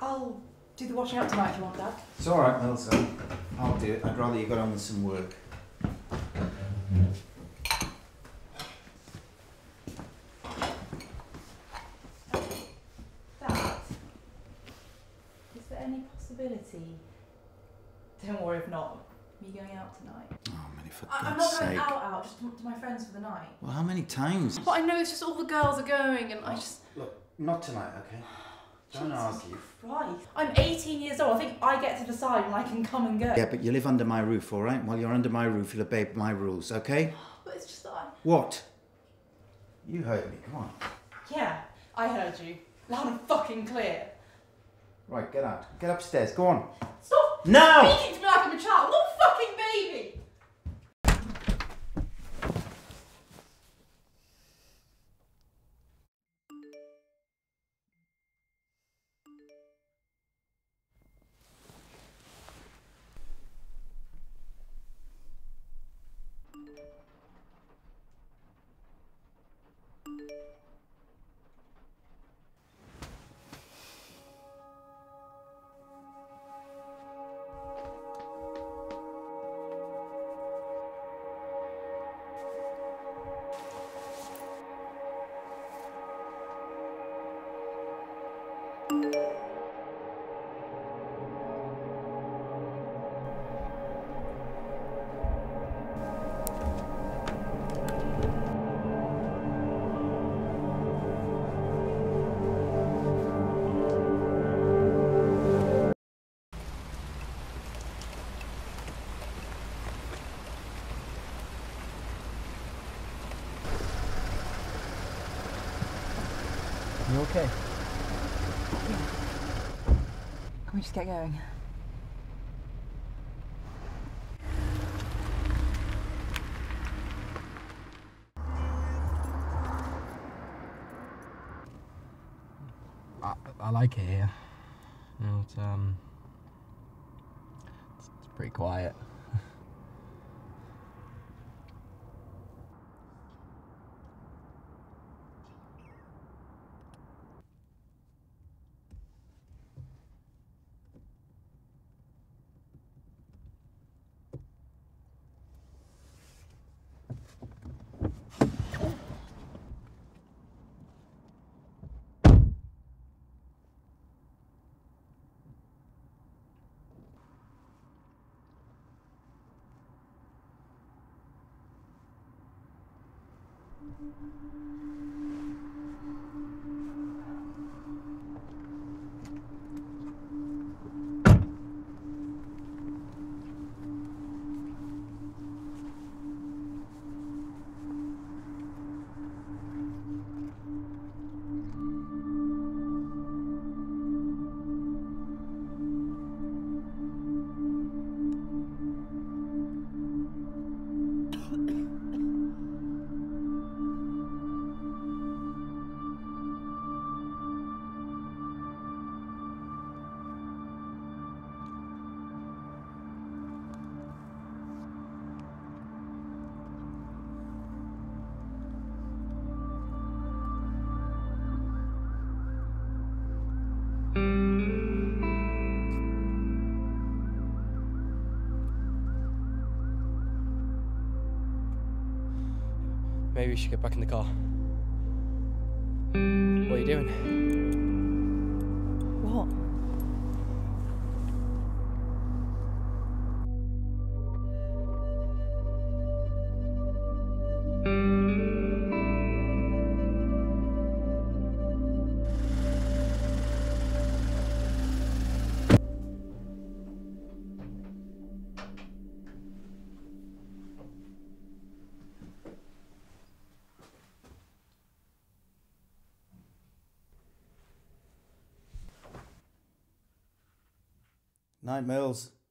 I'll do the washing up tonight if you want, Dad. It's alright, Mills. I'll do it. I'd rather you got on with some work. Dad, is there any possibility, don't worry if not, me going out tonight? Oh, Millie, for I'm God's not going sake. out, just to my friends for the night. Well, how many times? But I know it's just all the girls are going and I just... Look, not tonight, okay? Don't argue. Christ. I'm 18 years old. I think I get to decide when I can come and go. Yeah, but you live under my roof, alright? While you're under my roof, you'll obey my rules, okay? But it's just that I'm... What? You heard me, come on. Yeah, I heard you. Loud and fucking clear. Right, get out. Get upstairs, go on. Stop No! speaking to me like I'm a child. I'm not a fucking baby. You okay? Yeah. Can we just get going? I like it here. You know, it's pretty quiet. Maybe we should get back in the car. What are you doing? What? Night, Mills.